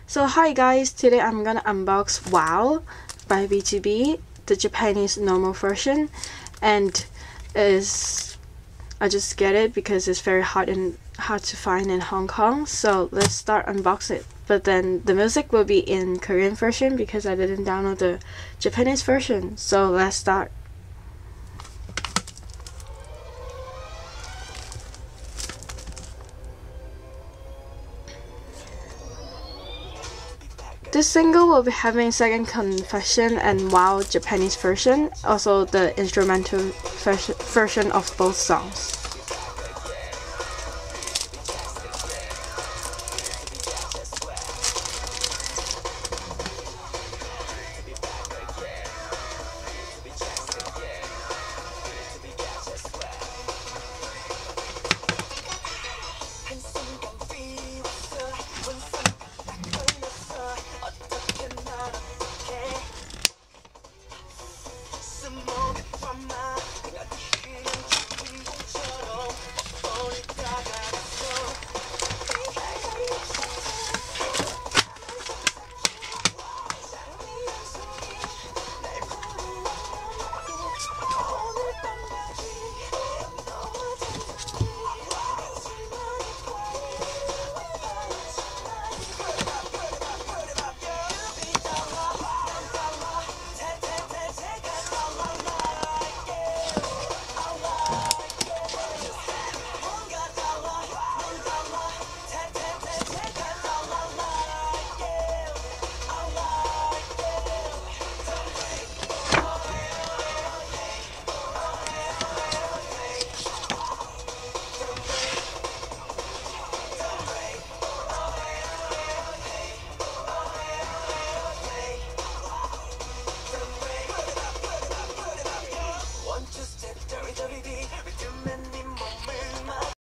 So hi guys, today I'm gonna unbox Wow by Btob, the Japanese normal version, and I just get it because it's very hard to find in Hong Kong. So let's start unboxing it. But then the music will be in Korean version because I didn't download the Japanese version. So let's start. This single will be having Second Confession and Wow Japanese version, also the instrumental version of both songs.